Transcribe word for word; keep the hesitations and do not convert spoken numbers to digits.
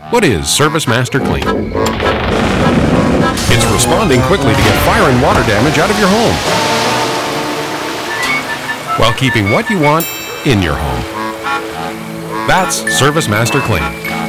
What is Service Master Clean? It's responding quickly to get fire and water damage out of your home, while keeping what you want in your home. That's Service Master Clean.